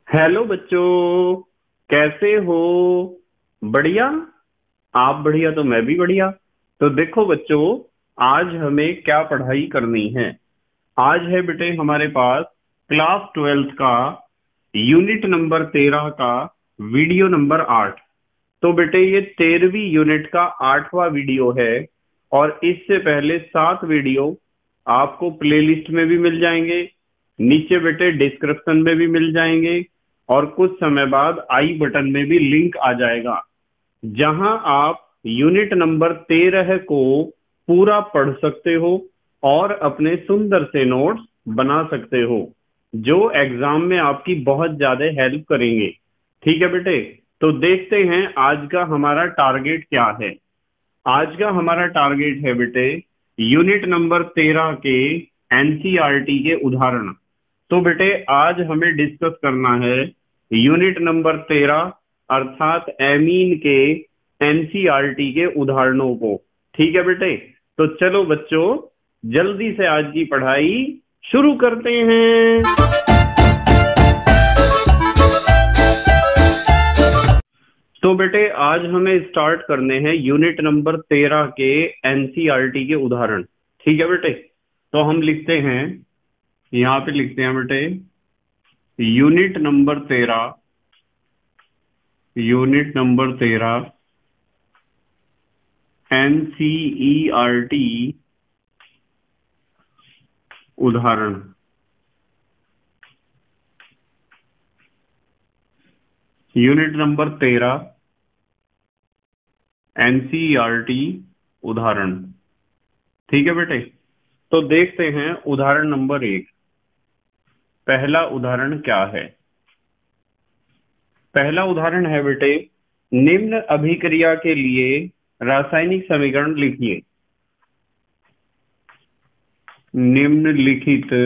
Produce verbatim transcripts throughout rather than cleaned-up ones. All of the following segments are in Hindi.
हेलो बच्चों, कैसे हो? बढ़िया। आप बढ़िया तो मैं भी बढ़िया। तो देखो बच्चों, आज हमें क्या पढ़ाई करनी है। आज है बेटे हमारे पास क्लास ट्वेल्थ का यूनिट नंबर तेरह का वीडियो नंबर आठ। तो बेटे ये तेरहवीं यूनिट का आठवां वीडियो है। और इससे पहले सात वीडियो आपको प्लेलिस्ट में भी मिल जाएंगे, नीचे बेटे डिस्क्रिप्शन में भी मिल जाएंगे, और कुछ समय बाद आई बटन में भी लिंक आ जाएगा, जहां आप यूनिट नंबर तेरह को पूरा पढ़ सकते हो और अपने सुंदर से नोट्स बना सकते हो, जो एग्जाम में आपकी बहुत ज्यादा हेल्प करेंगे। ठीक है बेटे, तो देखते हैं आज का हमारा टारगेट क्या है। आज का हमारा टारगेट है बेटे यूनिट नंबर तेरह के एनसीईआरटी के उदाहरण। तो बेटे आज हमें डिस्कस करना है यूनिट नंबर तेरह अर्थात एमीन के एनसीईआरटी के उदाहरणों को। ठीक है बेटे, तो चलो बच्चों जल्दी से आज की पढ़ाई शुरू करते हैं। तो बेटे आज हमें स्टार्ट करने हैं यूनिट नंबर तेरह के एनसीईआरटी के उदाहरण। ठीक है बेटे, तो हम लिखते हैं, यहाँ पे लिखते हैं बेटे यूनिट नंबर तेरह, यूनिट नंबर तेरह एनसीईआरटी उदाहरण। यूनिट नंबर तेरह एनसीईआरटी उदाहरण। ठीक है बेटे, तो देखते हैं उदाहरण नंबर एक। पहला उदाहरण क्या है? पहला उदाहरण है बेटे, निम्न अभिक्रिया के लिए रासायनिक समीकरण लिखिए। निम्नलिखित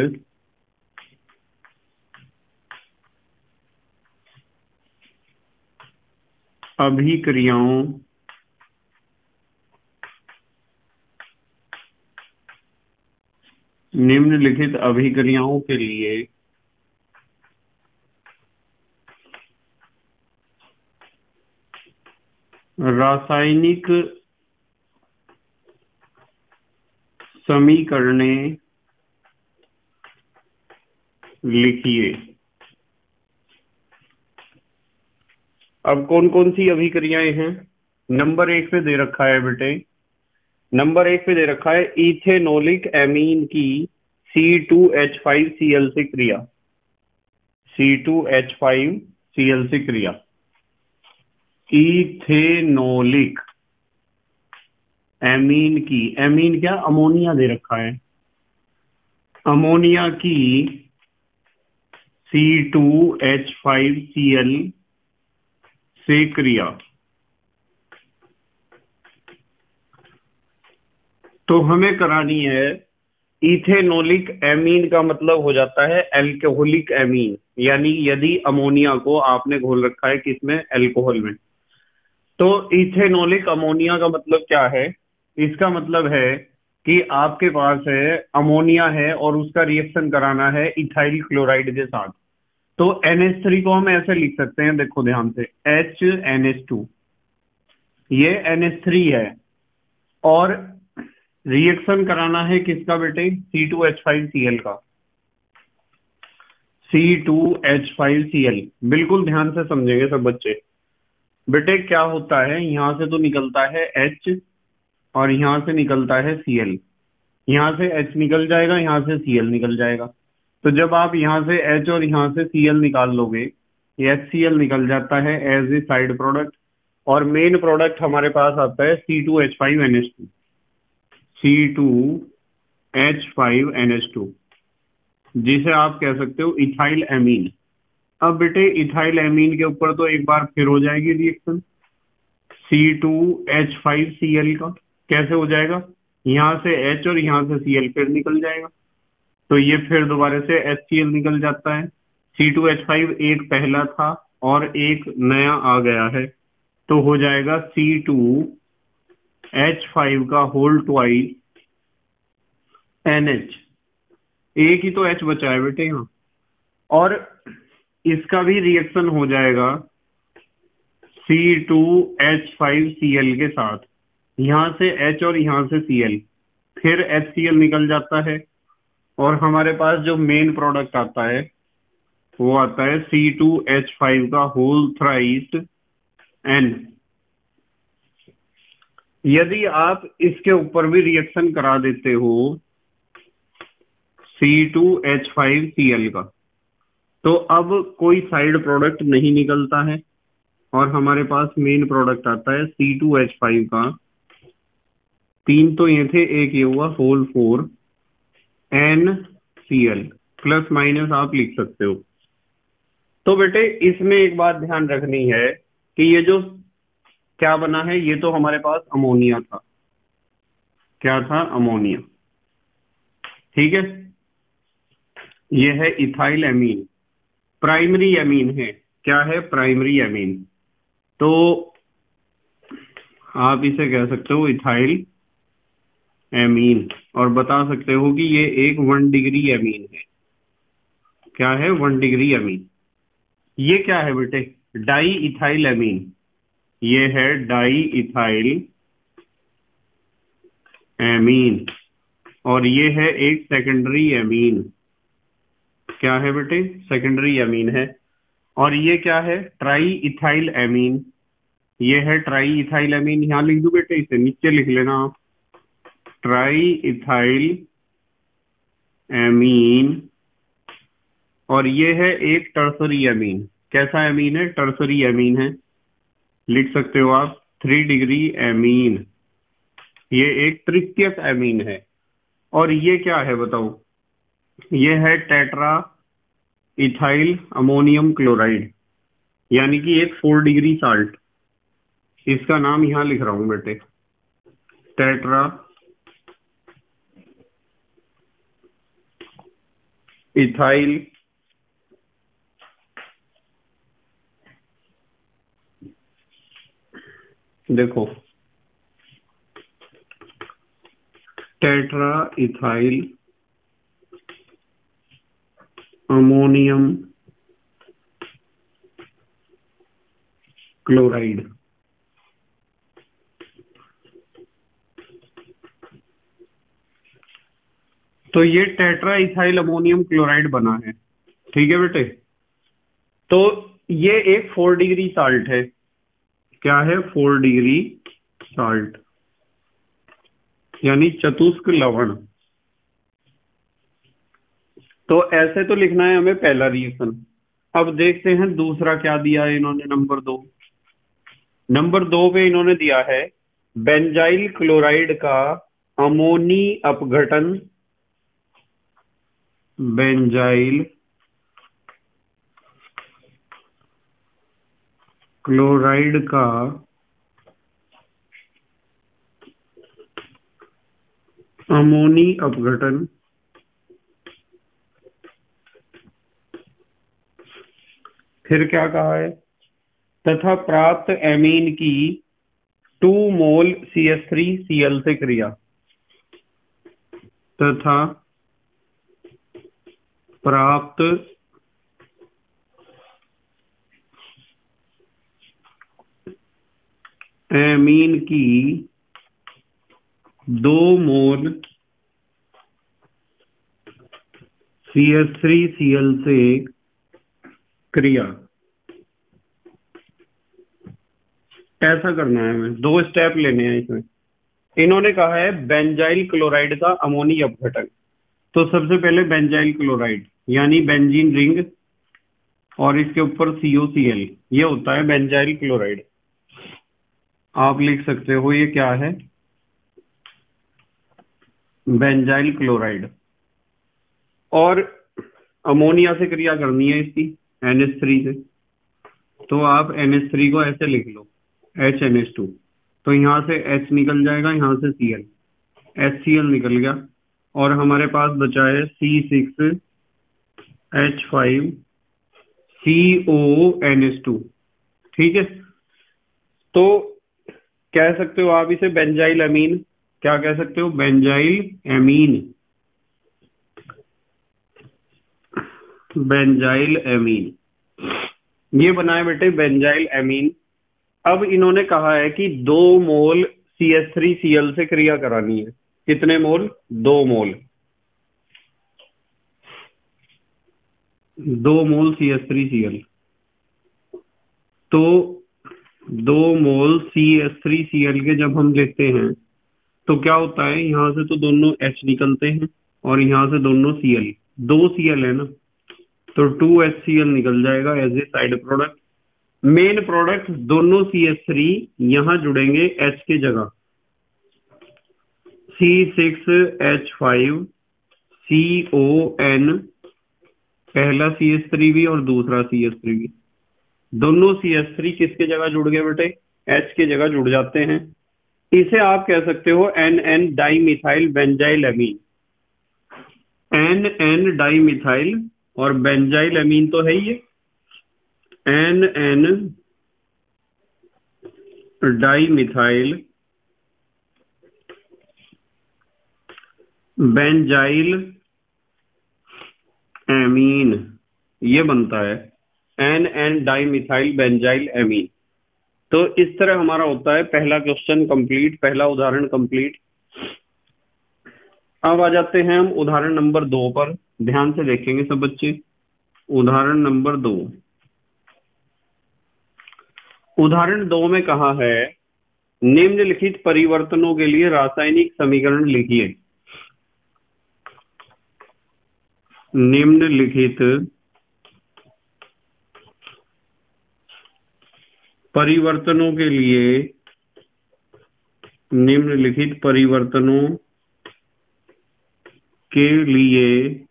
अभिक्रियाओं निम्नलिखित अभिक्रियाओं के लिए रासायनिक समीकरणें लिखिए। अब कौन कौन सी अभिक्रियाएं हैं? नंबर एक पे दे रखा है बेटे, नंबर एक पे दे रखा है इथेनोलिक एमीन की C two H five C L से क्रिया। C two H five C L से क्रिया। इथेनोलिक एमीन की, एमीन क्या, अमोनिया दे रखा है, अमोनिया की C two H five C L से क्रिया। तो हमें करानी है इथेनोलिक एमीन का मतलब हो जाता है एल्कोहलिक एमीन, यानी यदि अमोनिया को आपने घोल रखा है किसमें, एल्कोहल में। तो इथेनोलिक अमोनिया का मतलब क्या है? इसका मतलब है कि आपके पास है अमोनिया है और उसका रिएक्शन कराना है इथाइल क्लोराइड के साथ। तो एन एच थ्री को हम ऐसे लिख सकते हैं, देखो ध्यान से, एच एन एच टू, ये एन एच थ्री है, और रिएक्शन कराना है किसका बेटे, C two H five C L का। C two H five C L, बिल्कुल ध्यान से समझेंगे सब बच्चे। बेटे क्या होता है, यहां से तो निकलता है H और यहां से निकलता है Cl। यहां से H निकल जाएगा, यहां से Cl निकल जाएगा। तो जब आप यहां से H और यहां से Cl निकाल लोगे, ये HCl निकल जाता है एज ए साइड प्रोडक्ट, और मेन प्रोडक्ट हमारे पास आता है C two H five N H two. C two H five N H two, जिसे आप कह सकते हो इथाइल एमीन। अब बेटे इथाइल एमीन के ऊपर तो एक बार फिर हो जाएगी reaction C two H five C L का। कैसे हो जाएगा, यहां से H और यहां से Cl फिर निकल जाएगा, तो ये फिर दोबारा से HCl निकल जाता है। सी टू एच फाइव एक पहला था और एक नया आ गया है, तो हो जाएगा सी टू एच फाइव का होल ट्वाइस एन एच। एक ही तो H बचा है बेटे यहाँ। और इसका भी रिएक्शन हो जाएगा C two H five C L के साथ। यहां से H और यहां से Cl, फिर HCl निकल जाता है और हमारे पास जो मेन प्रोडक्ट आता है वो आता है सी टू एच फाइव का होल थ्राइस N। यदि आप इसके ऊपर भी रिएक्शन करा देते हो C two H five C L का, तो अब कोई साइड प्रोडक्ट नहीं निकलता है और हमारे पास मेन प्रोडक्ट आता है सी टू एच फाइव का। तीन तो ये थे, एक ये हुआ, whole four N C L, plus minus आप लिख सकते हो। तो बेटे इसमें एक बात ध्यान रखनी है कि ये जो क्या बना है, ये तो हमारे पास अमोनिया था। क्या था? अमोनिया। ठीक है, ये है इथाइल एमीन, प्राइमरी एमीन है। क्या है? Primary amine. तो आप इसे कह सकते हो इथाइल एमीन और बता सकते हो कि ये एक वन डिग्री एमीन है। क्या है? One degree amine. ये क्या है बेटे? Di ethyl amine. ये है डाई इथाइल एमीन और ये है एक सेकेंडरी एमीन। क्या है बेटे? सेकेंडरी एमीन है। और ये क्या है? Tri ethyl amine. ये है ट्राई इथाइल एमीन। यहां लिख दू बेटे, इसे नीचे लिख लेना आप, ट्राई इथाइल एमीन। और ये है एक टर्सरी एमीन। कैसा एमीन है? टर्सरी एमीन है। लिख सकते हो आप थ्री डिग्री एमीन। ये एक तृतीयक एमीन है। और ये क्या है बताओ? ये है टेट्रा इथाइल अमोनियम क्लोराइड, यानी कि एक फोर डिग्री साल्ट। इसका नाम यहां लिख रहा हूं बेटे, टेट्रा इथाइल देखो टेट्रा इथाइल अमोनियम क्लोराइड। तो ये टेट्रा इथाइल अमोनियम क्लोराइड बना है। ठीक है बेटे, तो ये एक फोर डिग्री साल्ट है। क्या है? फोर डिग्री साल्ट, यानी चतुष्क लवण। तो ऐसे तो लिखना है हमें पहला रिएक्शन। अब देखते हैं दूसरा क्या दिया है इन्होंने, नंबर दो। नंबर दो पे इन्होंने दिया है बेंजाइल क्लोराइड का अमोनी अपघटन, बेंजाइल क्लोराइड का अमोनी अपघटन। फिर क्या कहा है? तथा प्राप्त एमीन की two mole C H three C L से क्रिया। तथा प्राप्त एमीन की दो mole C H three C L से क्रिया। ऐसा करना है हमें, दो स्टेप लेने हैं इसमें। इन्होंने कहा है बेंजाइल क्लोराइड का अमोनी अपघटन। तो सबसे पहले बेंजाइल क्लोराइड यानी बेंजीन रिंग और इसके ऊपर सी ओ सी एल, ये होता है बेंजाइल क्लोराइड। आप लिख सकते हो ये क्या है? Benzyl chloride. और अमोनिया से क्रिया करनी है इसकी एन एच थ्री से। तो आप एन एच थ्री को ऐसे लिख लो, एच एन एच टू। तो यहां से H निकल जाएगा, यहां से Cl, एच सी एल निकल गया और हमारे पास बचा है C six H five C O N H two. ठीक है, तो कह सकते हो आप इसे बेंजाइल एमीन। क्या कह सकते हो? Benzyl amine, benzyl amine. ये बना है बेटे बेंजाइल एमीन। अब इन्होंने कहा है कि दो mole C H three C L से क्रिया करानी है। कितने मोल? दो मोल। दो mole C H three C L. तो दो mole C H three C L के जब हम लेते हैं तो क्या होता है, यहां से तो दोनों H निकलते हैं और यहां से दोनों Cl, दो Cl है ना, तो टू एच सी एल निकल जाएगा as a side product. Main product दोनों सी एच थ्री यहां जुड़ेंगे H की जगह, C six H five C O N, पहला सी एच थ्री भी और दूसरा सी एच थ्री भी। दोनों सी एच थ्री किसके जगह जुड़ गए बेटे? H की जगह जुड़ जाते हैं। इसे आप कह सकते हो N N dimethyl benzyl amine. N N dimethyl और बेंजाइल एमीन तो है ही, N N dimethyl benzyl amine, ये बनता है N N dimethyl benzyl amine. तो इस तरह हमारा होता है पहला क्वेश्चन कंप्लीट, पहला उदाहरण कंप्लीट। अब आ जाते हैं हम उदाहरण नंबर दो पर। ध्यान से देखेंगे सब बच्चे। उदाहरण नंबर दो। उदाहरण दो में कहा है निम्नलिखित परिवर्तनों के लिए रासायनिक समीकरण लिखिए। निम्नलिखित परिवर्तनों के लिए निम्नलिखित परिवर्तनों के लिए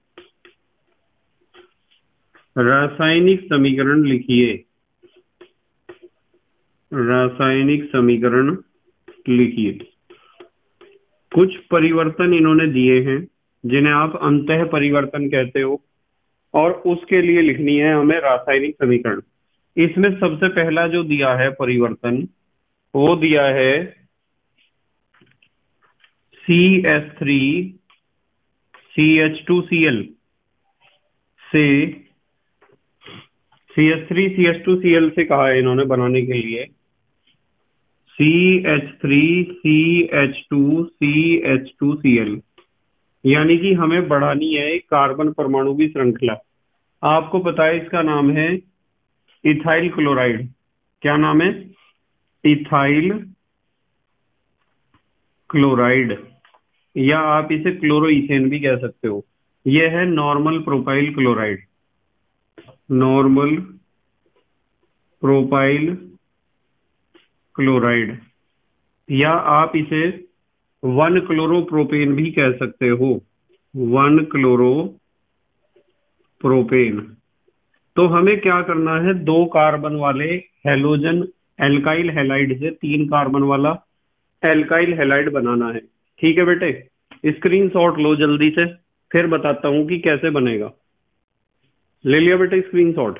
रासायनिक समीकरण लिखिए। रासायनिक समीकरण लिखिए। कुछ परिवर्तन इन्होंने दिए हैं जिन्हें आप अंतः परिवर्तन कहते हो, और उसके लिए लिखनी है हमें रासायनिक समीकरण। इसमें सबसे पहला जो दिया है परिवर्तन, वो दिया है C H three C H two C L से, C H three C H two C L से कहा है इन्होंने बनाने के लिए C H three C H two C H two C L, यानी कि हमें बढ़ानी है एक कार्बन परमाणु की श्रृंखला। आपको पता है इसका नाम है इथाइल क्लोराइड। क्या नाम है? इथाइल क्लोराइड, या आप इसे क्लोरोइथेन भी कह सकते हो। यह है normal propyl chloride. Normal propyl chloride, या आप इसे वन क्लोरोप्रोपेन भी कह सकते हो। One chloropropane. तो हमें क्या करना है, दो कार्बन वाले हैलोजन एल्काइल हैलाइड से तीन कार्बन वाला एल्काइल हैलाइड बनाना है। ठीक है बेटे, स्क्रीनशॉट लो जल्दी से, फिर बताता हूं कि कैसे बनेगा। ले लिया बेटे स्क्रीनशॉट?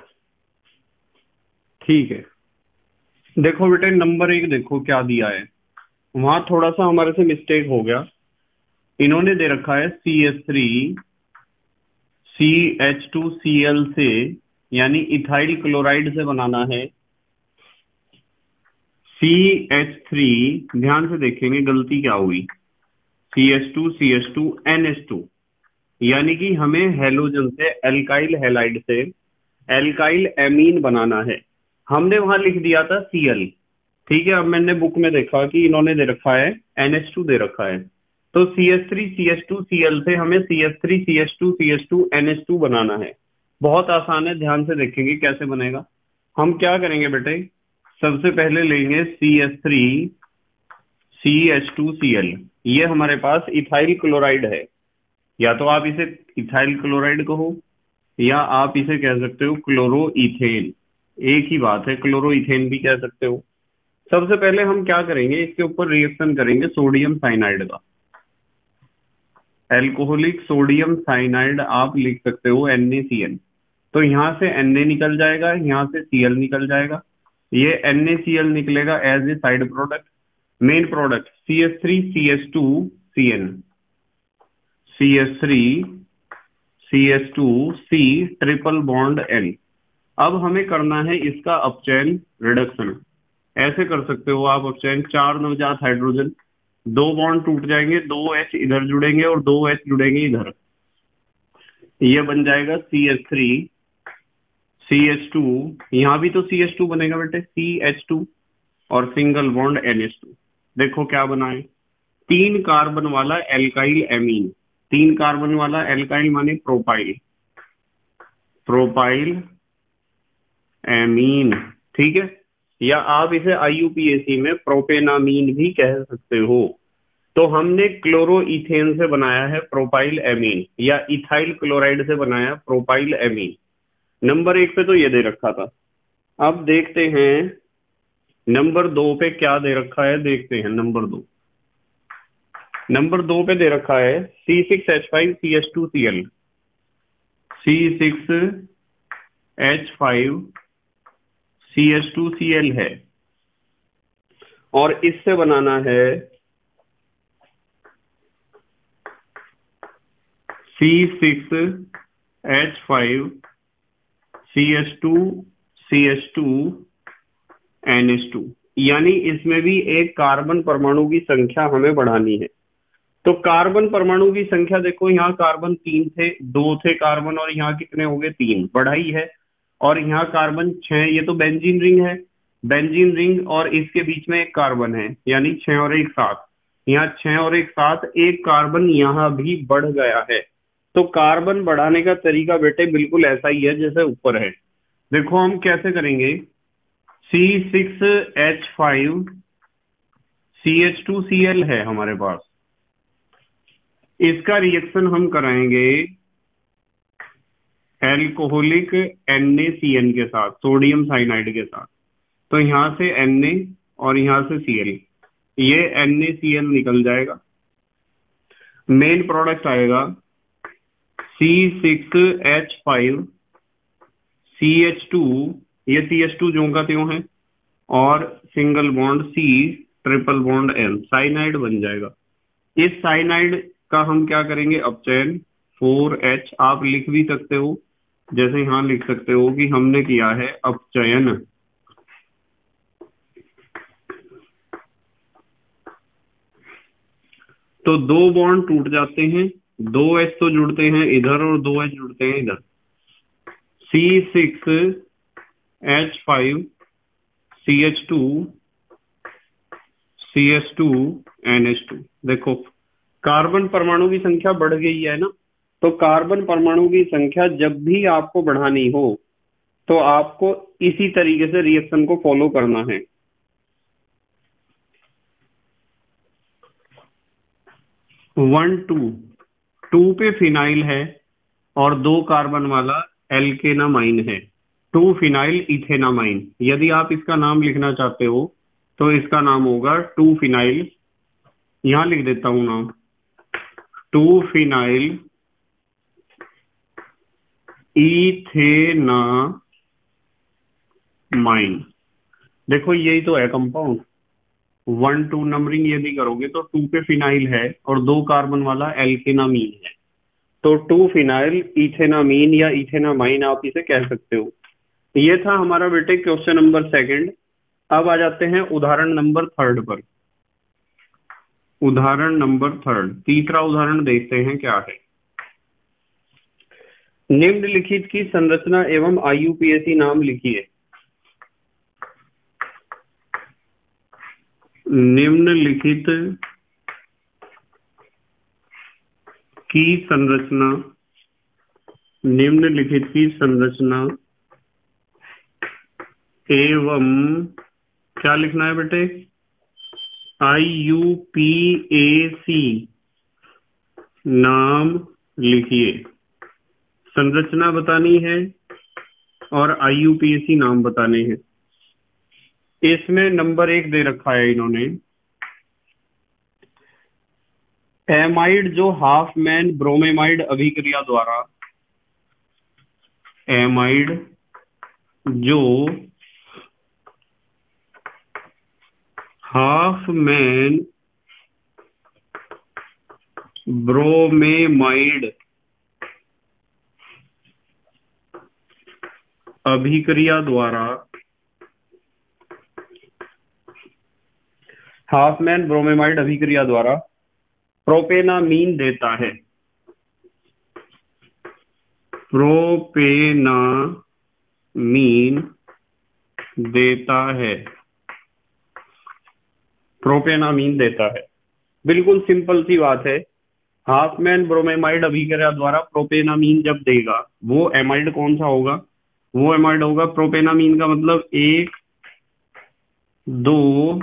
ठीक है। देखो बेटे नंबर एक देखो क्या दिया है, वहां थोड़ा सा हमारे से मिस्टेक हो गया। इन्होंने दे रखा है C H three C H two C L से, यानी इथाइल क्लोराइड से बनाना है सी एच थ्री। ध्यान से देखेंगे गलती क्या हुई, C H two C H two N H two, यानी कि हमें हैलोजन से एल्काइल हैलाइड से एल्काइल एमीन बनाना है। हमने वहां लिख दिया था Cl। ठीक है, अब मैंने बुक में देखा कि इन्होंने दे रखा है एन एच टू दे रखा है, तो C H three C H two C L से हमें C H three C H two C H two N H two बनाना है। बहुत आसान है, ध्यान से देखेंगे कैसे बनेगा। हम क्या करेंगे बेटे, सबसे पहले लेंगे C H three C H two C L. ये हमारे पास इथाइल क्लोराइड है, या तो आप इसे इथाइल क्लोराइड कहो या आप इसे कह सकते हो क्लोरोइथेन, एक ही बात है, क्लोरोइथेन भी कह सकते हो। सबसे पहले हम क्या करेंगे, इसके ऊपर रिएक्शन करेंगे सोडियम साइनाइड का। एल्कोहलिक सोडियम साइनाइड आप लिख सकते हो एन ए सी एल। तो यहां से Na निकल जाएगा, यहां से Cl निकल जाएगा, ये NaCl निकलेगा as a side product. Main product C H three C H two C N, C H three C H two C triple bond N, अब हमें करना है इसका अपचयन रिडक्शन। ऐसे कर सकते हो आप अपचयन, चार नवजात हाइड्रोजन, दो बॉन्ड टूट जाएंगे, दो एच इधर जुड़ेंगे और दो एच जुड़ेंगे इधर, ये बन जाएगा C H three C H two. यहां भी तो सी एच टू बनेगा बेटे, सी एच टू और single bond N H two. देखो क्या बना है, तीन कार्बन वाला एल्काइल एमीन। तीन कार्बन वाला एल्काइल माने प्रोपाइल, प्रोपाइल एमीन, ठीक है। या आप इसे आई यू पी ए सी में प्रोपेनामीन भी कह सकते हो। तो हमने क्लोरो इथेन से बनाया है प्रोपाइल एमीन, या इथाइल क्लोराइड से बनाया प्रोपाइल एमीन। नंबर एक पे तो ये दे रखा था। अब देखते हैं नंबर दो पे क्या दे रखा है, देखते हैं नंबर दो। नंबर दो पे दे रखा है C six H five C H two C L, C six H five C H two C L है, और इससे बनाना है C six H five C H two C H two N H two. यानी इसमें भी एक कार्बन परमाणु की संख्या हमें बढ़ानी है। तो कार्बन परमाणु की संख्या देखो, यहाँ कार्बन तीन थे, दो थे कार्बन, और यहाँ कितने हो गए, तीन, बढ़ाई है। और यहाँ कार्बन छह, ये तो बेंजीन रिंग है, बेंजीन रिंग और इसके बीच में एक कार्बन है, यानी छह और एक सात। यहाँ छह और एक सात, एक कार्बन यहाँ भी बढ़ गया है। तो कार्बन बढ़ाने का तरीका बेटे बिल्कुल ऐसा ही है जैसे ऊपर है। देखो हम कैसे करेंगे, C six H five C H two C L है हमारे पास, इसका रिएक्शन हम कराएंगे alcoholic N A C N के साथ, सोडियम साइनाइड के साथ। तो यहां से Na और यहां से Cl, ये NaCl निकल जाएगा। मेन प्रोडक्ट आएगा C six H five C H two, ये सी एच टू ज्यों का त्यों है, और single bond C triple bond N, cyanide बन जाएगा। इस साइनाइड का हम क्या करेंगे, अपचयन। फोर एच आप लिख भी सकते हो, जैसे यहां लिख सकते हो कि हमने किया है अपचयन। तो दो बॉन्ड टूट जाते हैं, दो एच तो जुड़ते हैं इधर और दो एच जुड़ते हैं इधर, C six H five C H two C H two N H two. देखो कार्बन परमाणु की संख्या बढ़ गई है ना, तो कार्बन परमाणु की संख्या जब भी आपको बढ़ानी हो तो आपको इसी तरीके से रिएक्शन को फॉलो करना है। वन टू, टू पे फिनाइल है और दो कार्बन वाला एल्केनामाइन है, टू फिनाइल इथेनामाइन। यदि आप इसका नाम लिखना चाहते हो तो इसका नाम होगा टू फिनाइल, यहां लिख देता हूं नाम, टू फिनाइल इथेनामाइन। देखो यही तो है कंपाउंड। वन टू नंबरिंग यदि करोगे तो टू पे फिनाइल है और दो कार्बन वाला एल्केनामीन है, तो टू फिनाइल इथेनामीन या इथेनामाइन आप इसे कह सकते हो। ये था हमारा बेटे क्वेश्चन नंबर सेकंड। अब आ जाते हैं उदाहरण नंबर थर्ड पर। उदाहरण नंबर थर्ड, तीसरा उदाहरण देखते हैं क्या है। निम्नलिखित की संरचना एवं आई यू पी ए सी नाम लिखिए। निम्नलिखित की संरचना, निम्नलिखित की संरचना एवं क्या लिखना है बेटे, आई यू पी ए सी नाम लिखिए। संरचना बतानी है और आई यू पी ए सी नाम बताने हैं। इसमें नंबर एक दे रखा है इन्होंने, एमाइड जो हाफ मैन ब्रोमेमाइड अभिक्रिया द्वारा, एमाइड जो हाफ मैन ब्रोमेमाइड अभिक्रिया द्वारा हाफमैन ब्रोमेमाइड अभिक्रिया द्वारा प्रोपेनामीन देता है। प्रोपेनामीन देता है प्रोपेनामीन देता है बिल्कुल सिंपल सी बात है। हाफमैन ब्रोमेमाइड अभिक्रिया द्वारा प्रोपेनामीन जब देगा, वो एमाइड कौन सा होगा? वो एमाइड होगा प्रोपेनामीन का मतलब एक दो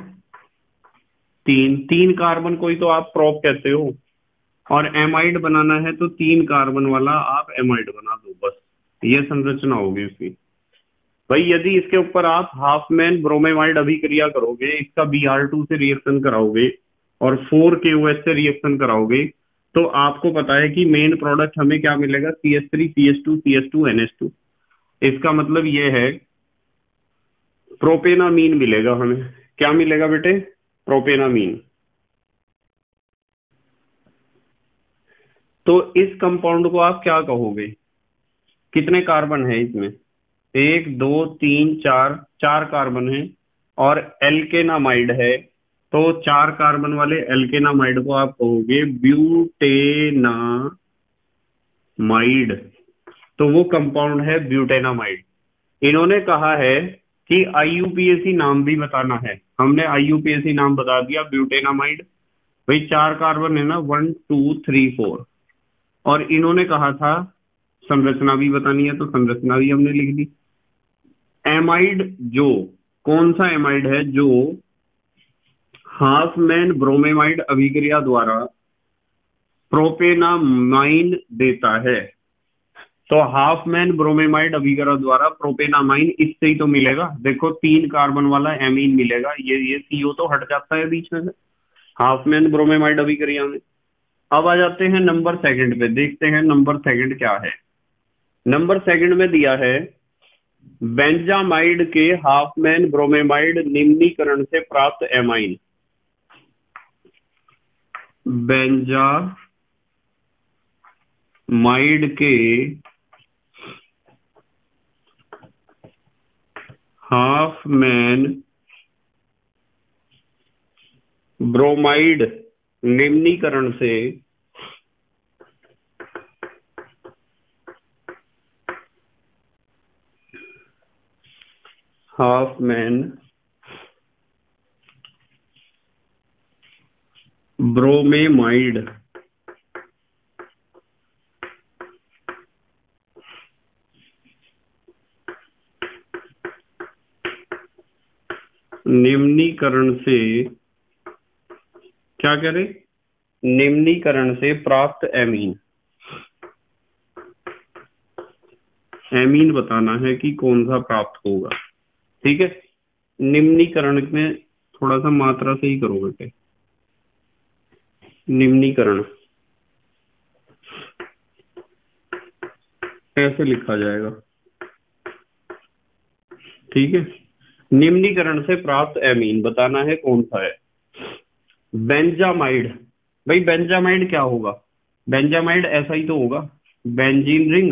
तीन तीन कार्बन को ही तो आप प्रोप कहते हो, और एमाइड बनाना है तो तीन कार्बन वाला आप एमाइड बना दो, बस ये संरचना होगी उसकी। भाई यदि इसके ऊपर आप हाफमैन ब्रोमेमाइड अभिक्रिया करोगे, इसका बी आर टू से रिएक्शन कराओगे और फोर के ओ एच से रिएक्शन कराओगे, तो आपको पता है कि मेन प्रोडक्ट हमें क्या मिलेगा? C H three C H two C H two N H two. इसका मतलब ये है प्रोपेनामीन मिलेगा हमें। क्या मिलेगा बेटे? प्रोपेनामीन। तो इस कंपाउंड को आप क्या कहोगे? कितने कार्बन है इसमें? एक दो तीन चार, चार कार्बन है और एल्केनामाइड है, तो चार कार्बन वाले एल्केनामाइड को आप कहोगे ब्यूटेनामाइड। तो वो कंपाउंड है ब्यूटेनामाइड। इन्होंने कहा है कि आई यू पी ए सी नाम भी बताना है। हमने आई यू पी ए सी नाम बता दिया ब्यूटेनामाइड। भाई चार कार्बन है ना, वन टू थ्री फोर, और इन्होंने कहा था संरचना भी बतानी है, तो संरचना भी हमने लिख दी। एमाइड जो कौन सा एमाइड है? जो हाफमैन ब्रोमेमाइड अभिक्रिया द्वारा प्रोपेनामाइन देता है। तो हाफमैन ब्रोमेमाइड अभिक्रिया द्वारा प्रोपेनामाइन इससे ही तो मिलेगा। देखो तीन कार्बन वाला एमीन मिलेगा, ये ये सीओ तो हट जाता है बीच में से हाफमैन ब्रोमेमाइड अभिक्रिया में। अब आ जाते हैं नंबर सेकंड पे, देखते हैं नंबर सेकंड क्या है। नंबर सेकंड में दिया है बेंजामाइड के हाफमैन ब्रोमेमाइड निम्नीकरण से प्राप्त एमाइन। बेंजामाइड के हाफमैन ब्रोमाइड निम्नीकरण से हाफमैन ब्रोमेमाइड निम्नीकरण से क्या करें? निम्नीकरण से प्राप्त एमीन। एमीन बताना है कि कौन सा प्राप्त होगा, ठीक है। निम्नीकरण में थोड़ा सा मात्रा से ही करो बेटे। निम्नीकरण कैसे लिखा जाएगा? ठीक है, निम्नीकरण से प्राप्त एमीन बताना है कौन सा है। बेंजामाइड, भाई बेंजामाइड क्या होगा? बेंजामाइड ऐसा ही तो होगा, बेंजीन रिंग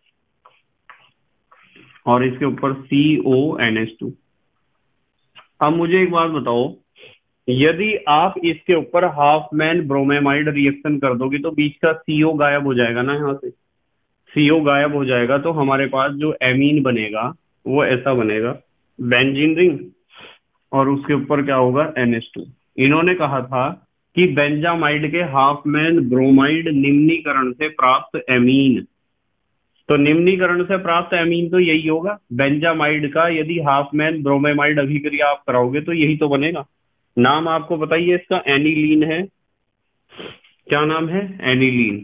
और इसके ऊपर C O N H two. अब मुझे एक बात बताओ, यदि आप इसके ऊपर हाफमैन ब्रोमेमाइड रिएक्शन कर दोगे तो बीच का सीओ गायब हो जाएगा ना, यहाँ से सीओ गायब हो जाएगा, तो हमारे पास जो एमीन बनेगा वो ऐसा बनेगा बेंजीन रिंग और उसके ऊपर क्या होगा? N H two. इन्होंने कहा था कि बेंजामाइड के हाफमैन ब्रोमाइड निम्नीकरण से प्राप्त एमीन, तो निम्नीकरण से प्राप्त एमीन तो यही होगा बेंजामाइड का। यदि हाफमैन ब्रोमेमाइड अभिक्रिया आप कराओगे तो यही तो बनेगा। नाम आपको बताइए इसका, एनिलीन है। क्या नाम है? एनिलीन,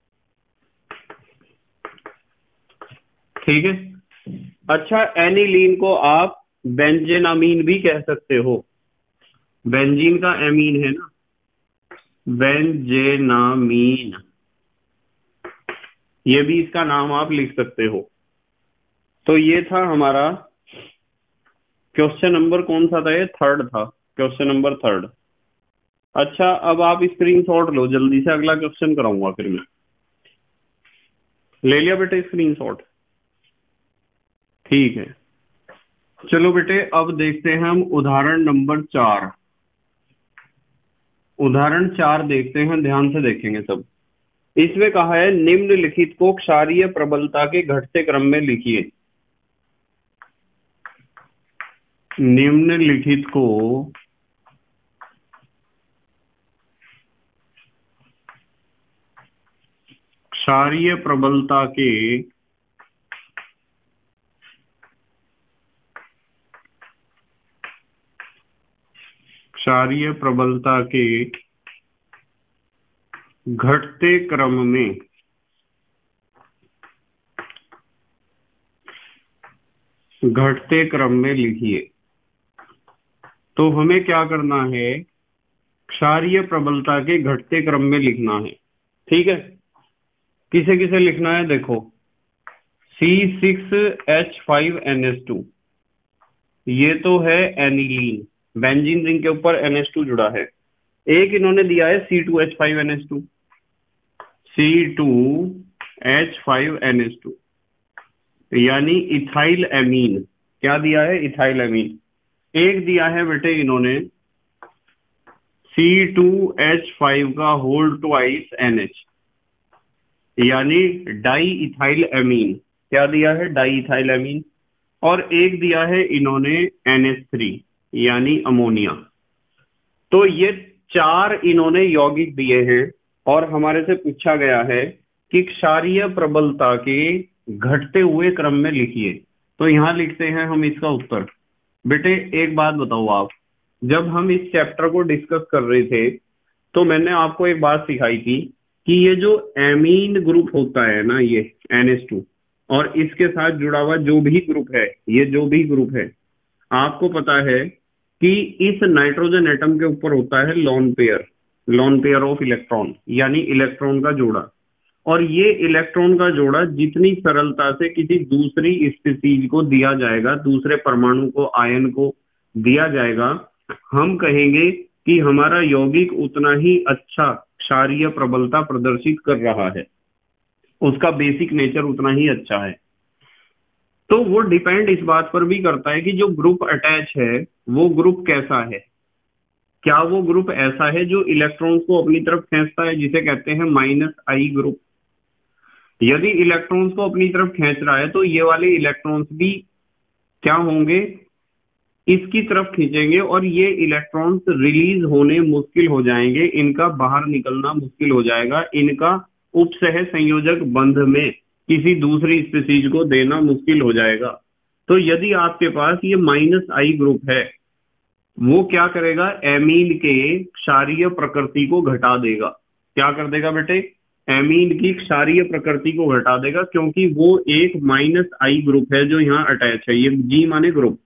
ठीक है। अच्छा, एनिलीन को आप बेंजेनामीन भी कह सकते हो। बेंजीन का एमीन है ना, बेंजेनामीन, ये भी इसका नाम आप लिख सकते हो। तो ये था हमारा क्वेश्चन नंबर, कौन सा था ये? थर्ड था, क्वेश्चन नंबर थर्ड। अच्छा, अब आप स्क्रीनशॉट लो, जल्दी से अगला क्वेश्चन कराऊंगा फिर मैं। ले लिया बेटे स्क्रीनशॉट? ठीक है, चलो बेटे अब देखते हैं हम उदाहरण नंबर चार। उदाहरण चार देखते हैं, ध्यान से देखेंगे सब। इसमें कहा है निम्नलिखित को क्षारीय प्रबलता के घटते क्रम में लिखिए। निम्नलिखित को क्षारीय प्रबलता के क्षारीय प्रबलता के घटते क्रम में घटते क्रम में लिखिए। तो हमें क्या करना है, क्षारीय प्रबलता के घटते क्रम में लिखना है। ठीक है, किसे किसे लिखना है देखो, C six H five N H two, ये तो है एनिलीन, बेंजीन रिंग के ऊपर एन एच टू जुड़ा है। एक इन्होंने दिया है C two H five N H two, C two H five N H two यानी इथाइल एमीन। क्या दिया है, इथाइल एमीन। एक दिया है बेटे इन्होंने सी टू एच फाइव का होल ट्वाइस एन एच यानी डाई इथाइल एमीन। क्या दिया है, डाई इथाइल एमीन। और एक दिया है इन्होंने एन एच थ्री यानी अमोनिया। तो ये चार इन्होंने यौगिक दिए हैं और हमारे से पूछा गया है कि क्षारीय प्रबलता के घटते हुए क्रम में लिखिए। तो यहां लिखते हैं हम इसका उत्तर। बेटे एक बात बताओ आप, जब हम इस चैप्टर को डिस्कस कर रहे थे तो मैंने आपको एक बात सिखाई थी कि ये जो एमीन ग्रुप होता है ना, ये एन एच टू और इसके साथ जुड़ा हुआ जो भी ग्रुप है, ये जो भी ग्रुप है, आपको पता है कि इस नाइट्रोजन एटम के ऊपर होता है lone pair, lone pair of electron यानी इलेक्ट्रॉन का जोड़ा। और ये इलेक्ट्रॉन का जोड़ा जितनी सरलता से किसी दूसरी स्पीसीज को दिया जाएगा, दूसरे परमाणु को, आयन को दिया जाएगा, हम कहेंगे कि हमारा यौगिक उतना ही अच्छा क्षारीय प्रबलता प्रदर्शित कर रहा है, उसका बेसिक नेचर उतना ही अच्छा है। तो वो डिपेंड इस बात पर भी करता है कि जो ग्रुप अटैच है वो ग्रुप कैसा है। क्या वो ग्रुप ऐसा है जो इलेक्ट्रॉन्स को अपनी तरफ खींचता है, जिसे कहते हैं माइनस आई ग्रुप। यदि इलेक्ट्रॉन्स को अपनी तरफ खींच रहा है तो ये वाले इलेक्ट्रॉन्स भी क्या होंगे, इसकी तरफ खींचेंगे और ये इलेक्ट्रॉन्स रिलीज होने मुश्किल हो जाएंगे, इनका बाहर निकलना मुश्किल हो जाएगा, इनका उपसह संयोजक बंध में किसी दूसरी स्पीसीज को देना मुश्किल हो जाएगा। तो यदि आपके पास ये माइनस आई ग्रुप है, वो क्या करेगा, एमीन के क्षारीय प्रकृति को घटा देगा। क्या कर देगा बेटे, एमीन की क्षारीय प्रकृति को घटा देगा, क्योंकि वो एक माइनस आई ग्रुप है जो यहाँ अटैच है, ये जी माने ग्रुप।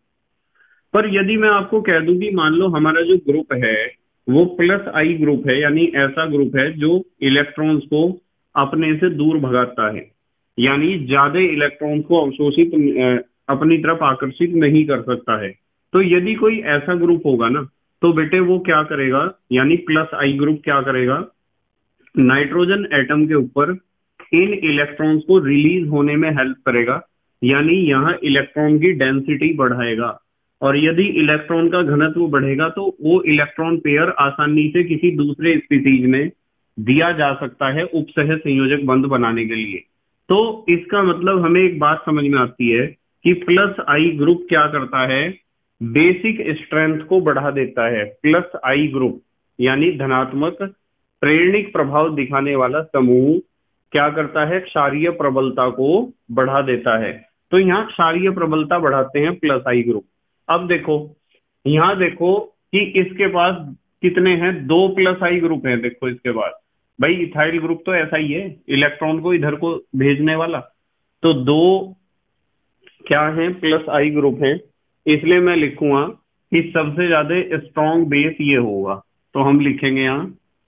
पर यदि मैं आपको कह दूं कि मान लो हमारा जो ग्रुप है वो प्लस आई ग्रुप है, यानी ऐसा ग्रुप है जो इलेक्ट्रॉन्स को अपने से दूर भगाता है, यानी ज्यादा इलेक्ट्रॉन्स को अवशोषित अपनी तरफ आकर्षित नहीं कर सकता है। तो यदि कोई ऐसा ग्रुप होगा ना, तो बेटे वो क्या करेगा, यानी प्लस आई ग्रुप क्या करेगा, नाइट्रोजन एटम के ऊपर इन इलेक्ट्रॉन्स को रिलीज होने में हेल्प करेगा, यानी यहाँ इलेक्ट्रॉन की डेंसिटी बढ़ाएगा। और यदि इलेक्ट्रॉन का घनत्व बढ़ेगा तो वो इलेक्ट्रॉन पेयर आसानी से किसी दूसरे स्पीसीज में दिया जा सकता है उपसह संयोजक बंध बनाने के लिए। तो इसका मतलब हमें एक बात समझ में आती है कि प्लस आई ग्रुप क्या करता है, बेसिक स्ट्रेंथ को बढ़ा देता है। प्लस आई ग्रुप यानी धनात्मक प्रेरणिक प्रभाव दिखाने वाला समूह क्या करता है, क्षारीय प्रबलता को बढ़ा देता है। तो यहाँ क्षारीय प्रबलता बढ़ाते हैं प्लस आई ग्रुप। अब देखो यहां देखो कि इसके पास कितने हैं, दो प्लस आई ग्रुप हैं। देखो इसके पास भाई इथाइल ग्रुप तो ऐसा ही है, इलेक्ट्रॉन को इधर को भेजने वाला। तो दो क्या है, प्लस आई ग्रुप हैं। इसलिए मैं लिखूंगा कि सबसे ज्यादा स्ट्रॉन्ग बेस ये होगा। तो हम लिखेंगे यहाँ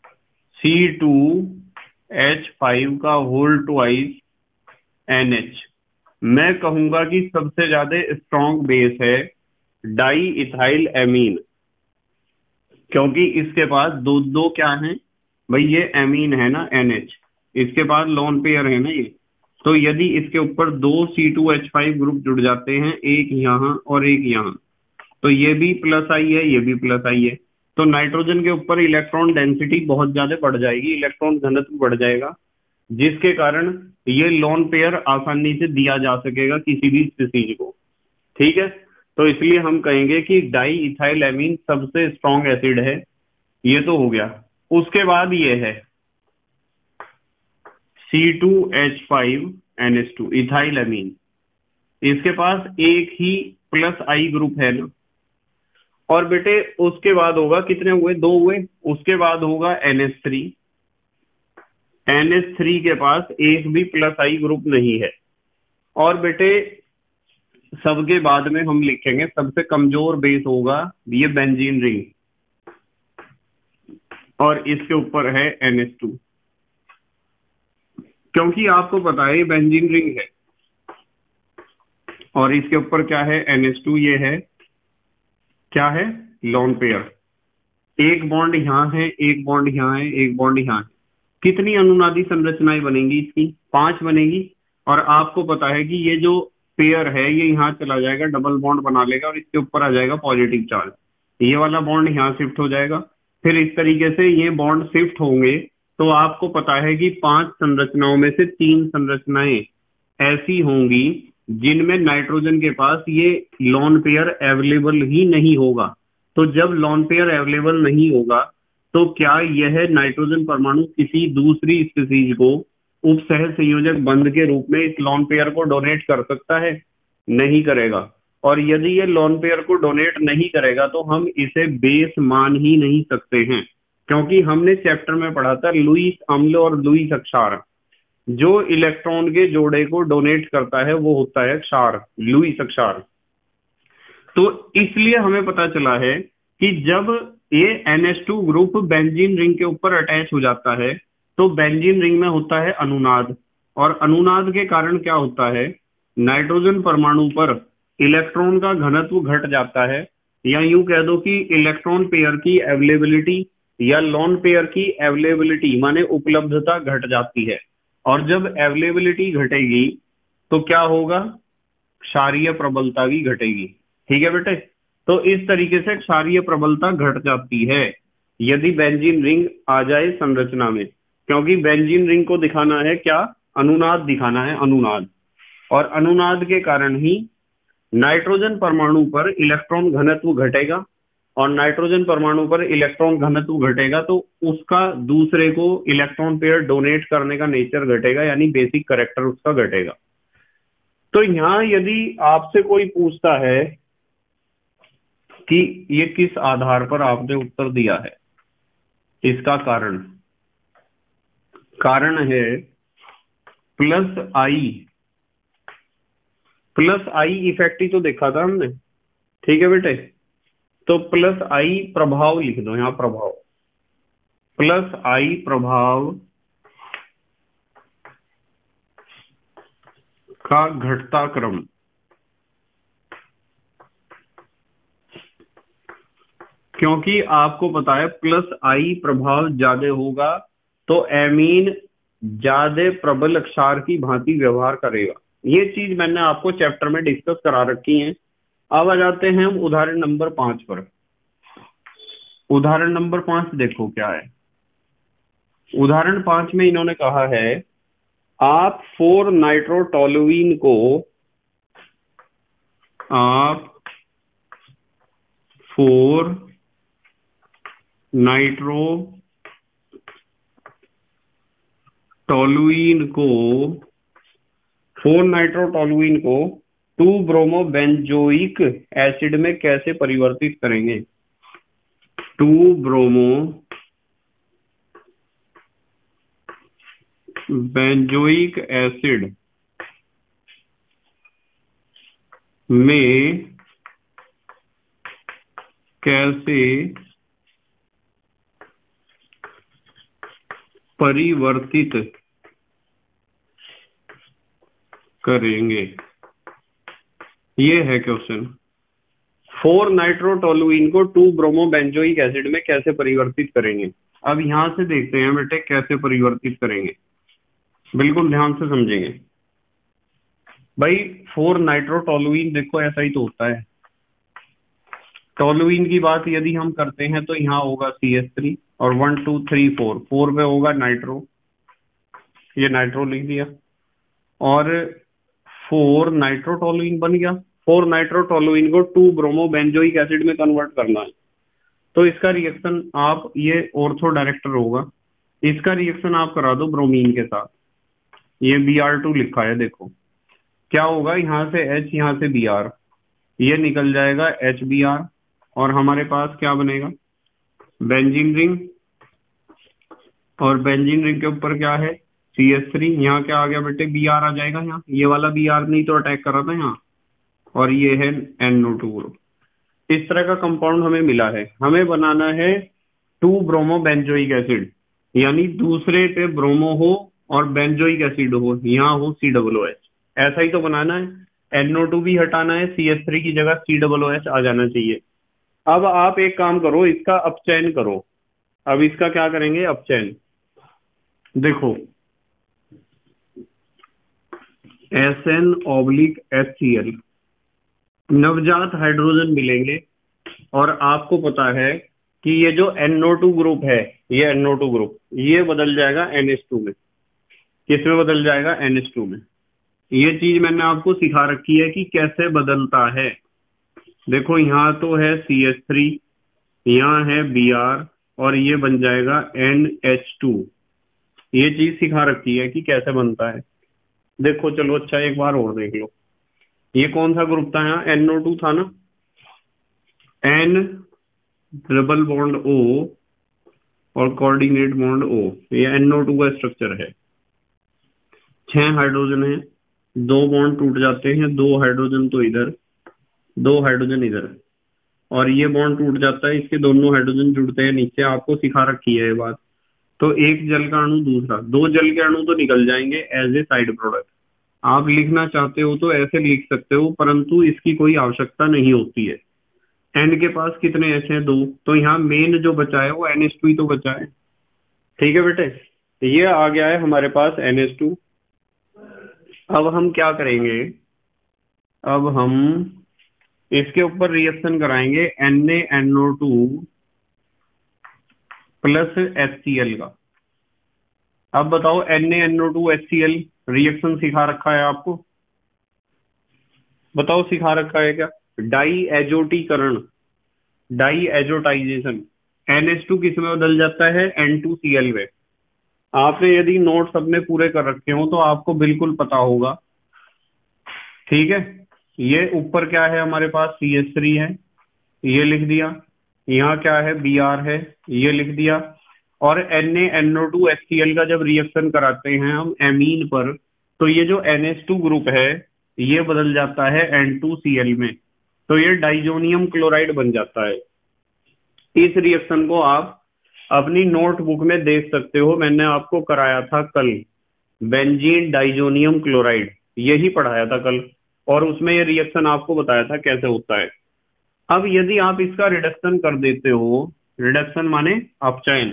सी टू एच फाइव का होल ट्वाइस एन एच। मैं कहूंगा कि सबसे ज्यादा स्ट्रॉन्ग बेस है डाई इथाइल एमीन, क्योंकि इसके पास दो दो क्या है भाई, ये एमीन है ना एन एच, इसके पास लोन पेयर है ना ये, तो यदि इसके ऊपर दो C two H five group जुड़ जाते हैं, एक यहाँ और एक यहाँ, तो ये भी प्लस आई है, ये भी प्लस आई है, तो नाइट्रोजन के ऊपर इलेक्ट्रॉन डेंसिटी बहुत ज्यादा बढ़ जाएगी, इलेक्ट्रॉन घनत्व बढ़ जाएगा, जिसके कारण ये लोन पेयर आसानी से दिया जा सकेगा किसी भी स्पीसीज को। ठीक है, तो इसलिए हम कहेंगे कि डाई इथाइल एमीन सबसे स्ट्रॉन्ग एसिड है। ये तो हो गया। उसके बाद ये है C two H five N H two ethyl amine, इसके पास एक ही प्लस आई ग्रुप है ना, और बेटे उसके बाद होगा, कितने हुए, दो हुए, उसके बाद होगा N H three. N H three के पास एक भी प्लस आई ग्रुप नहीं है। और बेटे सबके बाद में हम लिखेंगे सबसे कमजोर बेस होगा ये बेंजीन रिंग, और इसके ऊपर है एन एच टू, क्योंकि आपको पता है ये बेंजीन रिंग है, और इसके ऊपर क्या है, एन एच टू, ये है क्या है, लोन पेयर। एक बॉन्ड यहाँ है, एक बॉन्ड यहाँ है, एक बॉन्ड यहाँ है। कितनी अनुनादी संरचनाएं बनेंगी इसकी, पांच बनेगी। और आपको पता है कि ये जो पेयर है ये यहाँ चला जाएगा, डबल बॉन्ड बना लेगा, और इसके ऊपर आ जाएगा पॉजिटिव चार्ज, ये वाला बॉन्ड यहाँ शिफ्ट हो जाएगा। फिर इस तरीके से ये बॉन्ड शिफ्ट होंगे, तो आपको पता है कि पांच संरचनाओं में से तीन संरचनाएं ऐसी होंगी जिनमें नाइट्रोजन के पास ये लोन पेयर अवेलेबल ही नहीं होगा। तो जब लोन पेयर अवेलेबल नहीं होगा तो क्या यह नाइट्रोजन परमाणु किसी दूसरी स्पीसीज को उपसह संयोजक बंध के रूप में इस लोन पेयर को डोनेट कर सकता है? नहीं करेगा। और यदि ये लोन पेयर को डोनेट नहीं करेगा तो हम इसे बेस मान ही नहीं सकते हैं, क्योंकि हमने चैप्टर में पढ़ा था लुईस अम्ल और लुईस क्षार। जो इलेक्ट्रॉन के जोड़े को डोनेट करता है वो होता है क्षार, लुईस क्षार। तो इसलिए हमें पता चला है कि जब ये N H two group benzene ring के ऊपर अटैच हो जाता है तो बेंजीन रिंग में होता है अनुनाद, और अनुनाद के कारण क्या होता है, नाइट्रोजन परमाणु पर इलेक्ट्रॉन का घनत्व घट जाता है, या यूं कह दो कि इलेक्ट्रॉन पेयर की अवेलेबिलिटी या लोन पेयर की अवेलेबिलिटी माने उपलब्धता घट जाती है। और जब अवेलेबिलिटी घटेगी तो क्या होगा, क्षारीय प्रबलता भी घटेगी। ठीक है बेटे, तो इस तरीके से क्षारीय प्रबलता घट जाती है यदि बेंजीन रिंग आ जाए संरचना में, क्योंकि बेंजीन रिंग को दिखाना है क्या, अनुनाद दिखाना है, अनुनाद। और अनुनाद के कारण ही नाइट्रोजन परमाणु पर इलेक्ट्रॉन घनत्व घटेगा, और नाइट्रोजन परमाणु पर इलेक्ट्रॉन घनत्व घटेगा तो उसका दूसरे को इलेक्ट्रॉन पेयर डोनेट करने का नेचर घटेगा, यानी बेसिक कैरेक्टर उसका घटेगा। तो यहां यदि आपसे कोई पूछता है कि ये किस आधार पर आपने उत्तर दिया है, इसका कारण कारण है plus I, plus I effect ही तो देखा था हमने। ठीक है बेटे, तो प्लस आई प्रभाव लिख दो यहां, प्रभाव, प्लस आई प्रभाव का घटता क्रम। क्योंकि आपको पता है प्लस आई प्रभाव ज्यादा होगा तो एमीन ज्यादा प्रबल क्षार की भांति व्यवहार करेगा। ये चीज मैंने आपको चैप्टर में डिस्कस करा रखी है। अब आ जाते हैं हम उदाहरण नंबर पांच पर। उदाहरण नंबर पांच देखो क्या है। उदाहरण पांच में इन्होंने कहा है आप फोर नाइट्रोटोलुइन को आप फोर नाइट्रो टोलुइन को फोर नाइट्रोटोलुइन को टू ब्रोमो बेंजोइक एसिड में कैसे परिवर्तित करेंगे। टू ब्रोमो बेंजोइक एसिड में कैसे परिवर्तित करेंगे, ये है क्वेश्चन। फोर नाइट्रोटोलुइन को टू ब्रोमो बेंजोइक एसिड में कैसे परिवर्तित करेंगे। अब यहां से देखते हैं बेटे कैसे परिवर्तित करेंगे, बिल्कुल ध्यान से समझेंगे। भाई फोर नाइट्रोटोलुइन देखो ऐसा ही तो होता है। टोलुइन की बात यदि हम करते हैं तो यहाँ होगा सी एच थ्री और one two three four, four पे होगा नाइट्रो, ये नाइट्रो लिख दिया, और फोर नाइट्रोटोलुइन बन गया। फोर नाइट्रोटोलुइन को टू ब्रोमो बेंजोइक एसिड में कन्वर्ट करना है, तो इसका रिएक्शन आप, ये ऑर्थो डायरेक्टर होगा, इसका रिएक्शन आप करा दो ब्रोमीन के साथ। ये बी आर टू लिखा है, देखो क्या होगा, यहाँ से H, यहाँ से बी आर, ये निकल जाएगा एच बी आर, और हमारे पास क्या बनेगा, बेंजीन रिंग, और बेंजीन रिंग के ऊपर क्या है, सी एच थ्री। यहाँ क्या आ गया बेटे, बी आर आ जाएगा, यहाँ ये वाला बी आर नहीं तो अटैक कर रहा था यहाँ, और ये है एन ओ टू ग्रुप। इस तरह का कंपाउंड हमें मिला है। हमें बनाना है टू ब्रोमो बेंजोइक एसिड, यानी दूसरे पे ब्रोमो हो और बेंजोइक एसिड हो, यहाँ हो सी डब्ल्यू एच, ऐसा ही तो बनाना है। एन ओ टू भी हटाना है, सी एच थ्री की जगह सी डब्ल्यू एच आ जाना चाहिए। अब आप एक काम करो, इसका अपचयन करो। अब इसका क्या करेंगे, अपचयन। देखो S N oblique H C L, नवजात हाइड्रोजन मिलेंगे, और आपको पता है कि ये जो एन ओ टू ग्रुप है, ये एन ओ टू ग्रुप ये बदल जाएगा एन एच टू में। किस में बदल जाएगा, एन एच टू में। ये चीज मैंने आपको सिखा रखी है कि कैसे बदलता है। देखो यहाँ तो है सी एच थ्री, यहाँ है बी आर, और ये बन जाएगा एन एच टू। ये चीज सिखा रखी है कि कैसे बनता है। देखो चलो अच्छा एक बार और देख लो, ये कौन सा ग्रुप था, यहाँ एन ओ टू था ना, एन डबल बॉन्ड ओ और कोऑर्डिनेट बॉन्ड ओ, ये एन ओ टू का स्ट्रक्चर है। छह हाइड्रोजन है, दो बॉन्ड टूट जाते हैं, दो हाइड्रोजन तो इधर, दो हाइड्रोजन इधर, और ये बॉन्ड टूट जाता है, इसके दोनों हाइड्रोजन जुड़ते हैं नीचे। आपको सिखा रखी है ये बात। तो एक जल का अणु, दूसरा, दो जल के अणु तो निकल जाएंगे एज ए साइड प्रोडक्ट। आप लिखना चाहते हो तो ऐसे लिख सकते हो, परंतु इसकी कोई आवश्यकता नहीं होती है। एन के पास कितने एच हैं, दो, तो यहाँ मेन जो बचा है वो एन एच टू ही तो बचा है। ठीक है बेटे, ये आ गया है हमारे पास एन एच टू। अब हम क्या करेंगे, अब हम इसके ऊपर रिएक्शन कराएंगे N A N O two plus H C L का। अब बताओ N A N O two H C L reaction सिखा रखा है आपको, बताओ सिखा रखा है क्या, डाई एजोटीकरण, diazotization. N H two किस में बदल जाता है, एन टू सी एल में। आपने यदि नोट्स अपने पूरे कर रखे हो तो आपको बिल्कुल पता होगा। ठीक है, ये ऊपर क्या है हमारे पास, सी एच थ्री है, ये लिख दिया, यहाँ क्या है, बी आर है, ये लिख दिया, और N A N O two H C L का जब रिएक्शन कराते हैं हम एमीन पर, तो ये जो एन एच टू ग्रुप है ये बदल जाता है एन टू सी एल में, तो ये डाइजोनियम क्लोराइड बन जाता है। इस रिएक्शन को आप अपनी नोटबुक में देख सकते हो, मैंने आपको कराया था कल, बेंजीन डाइजोनियम क्लोराइड, यही पढ़ाया था कल, और उसमें ये रिएक्शन आपको बताया था कैसे होता है। अब यदि आप इसका रिडक्शन कर देते हो, रिडक्शन माने अपचयन,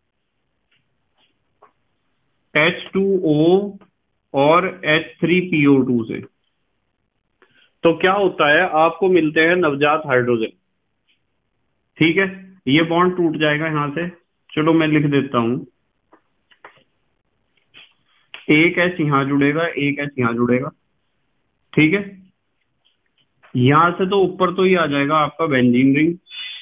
एच टू ओ और H three P O two से, तो क्या होता है, आपको मिलते हैं नवजात हाइड्रोजन। ठीक है, ये बॉन्ड टूट जाएगा यहां से, चलो मैं लिख देता हूं, एक एच यहां जुड़ेगा, एक एच यहां जुड़ेगा। ठीक है, यहां से तो ऊपर तो ही आ जाएगा आपका बेंजीन रिंग,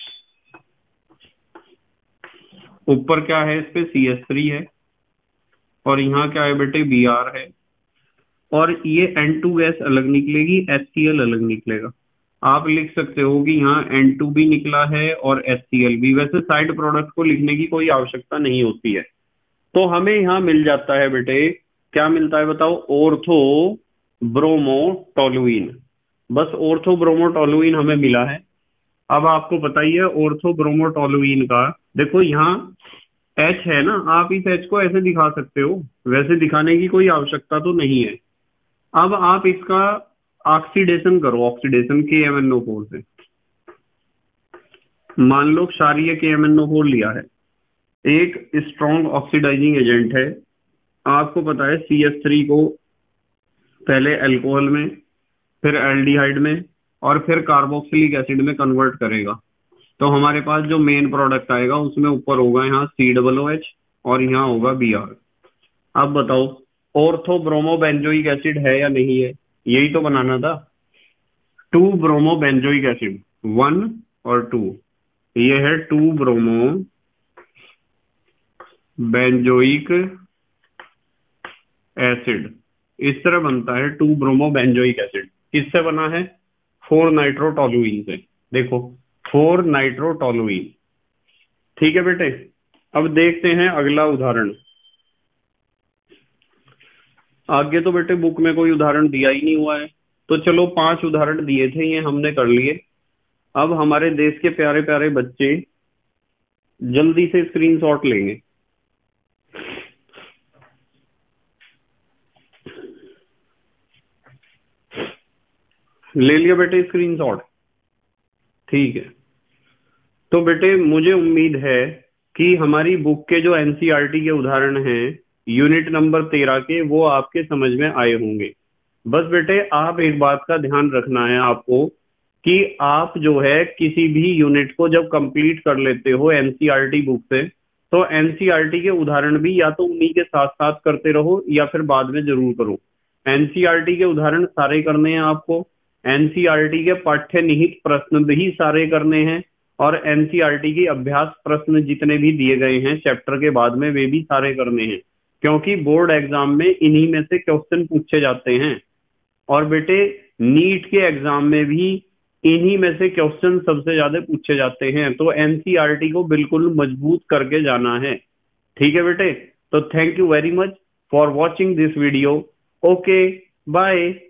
ऊपर क्या है, इस पे सी एच थ्री है, और यहाँ क्या है बेटे, बी आर है, और ये एन टू गैस अलग निकलेगी, एच सी एल अलग निकलेगा। आप लिख सकते हो कि यहाँ एन टू भी निकला है और एच सी एल भी। वैसे साइड प्रोडक्ट को लिखने की कोई आवश्यकता नहीं होती है। तो हमें यहाँ मिल जाता है बेटे, क्या मिलता है बताओ, ऑर्थो ब्रोमोटोलुइन। बस ऑर्थो ब्रोमोटोलुइन हमें मिला है। अब आपको पता ही है ऑर्थो ब्रोमोटोलुइन का, देखो यहाँ H है ना, आप इस H को ऐसे दिखा सकते हो, वैसे दिखाने की कोई आवश्यकता तो नहीं है। अब आप इसका ऑक्सीडेशन करो, ऑक्सीडेशन के एम एन ओ फोर से। मान लो क्षारीय के एम एन ओ फोर लिया है, एक स्ट्रॉन्ग ऑक्सीडाइजिंग एजेंट है, आपको पता है सी एच थ्री को पहले अल्कोहल में, फिर एल्डिहाइड में, और फिर कार्बोक्सिलिक एसिड में कन्वर्ट करेगा। तो हमारे पास जो मेन प्रोडक्ट आएगा उसमें ऊपर होगा यहाँ सी डबल ओ एच और यहाँ होगा बी आर। अब बताओ ऑर्थो ब्रोमो बेंजोइक एसिड है या नहीं है, यही तो बनाना था। Two bromo benzoic acid one और टू, ये है टू ब्रोमो बेंजोइक एसिड, इस तरह बनता है टू ब्रोमो बेंजोइक एसिड। किससे बना है? फोर नाइट्रोटोलुइन से। देखो फोर नाइट्रोटोलुइन। ठीक है बेटे, अब देखते हैं अगला उदाहरण। आगे तो बेटे बुक में कोई उदाहरण दिया ही नहीं हुआ है, तो चलो पांच उदाहरण दिए थे ये हमने कर लिए। अब हमारे देश के प्यारे प्यारे बच्चे जल्दी से स्क्रीनशॉट लेंगे। ले लिया बेटे स्क्रीनशॉट? ठीक है, तो बेटे मुझे उम्मीद है कि हमारी बुक के जो एनसीईआरटी के उदाहरण हैं यूनिट नंबर तेरह के, वो आपके समझ में आए होंगे। बस बेटे आप एक बात का ध्यान रखना है आपको कि आप जो है किसी भी यूनिट को जब कंप्लीट कर लेते हो एनसीईआरटी बुक से, तो एनसीईआरटी के उदाहरण भी या तो उन्हीं के साथ साथ करते रहो या फिर बाद में जरूर करो। एनसीईआरटी के उदाहरण सारे करने हैं आपको, एनसीईआरटी के पाठ्य निहित प्रश्न भी सारे करने हैं, और एनसीईआरटी की अभ्यास प्रश्न जितने भी दिए गए हैं चैप्टर के बाद में वे भी सारे करने हैं, क्योंकि बोर्ड एग्जाम में इन्हीं में से क्वेश्चन पूछे जाते हैं। और बेटे नीट के एग्जाम में भी इन्हीं में से क्वेश्चन सबसे ज्यादा पूछे जाते हैं, तो एनसीईआरटी को बिल्कुल मजबूत करके जाना है। ठीक है बेटे, तो thank you very much for watching this video. Okay bye.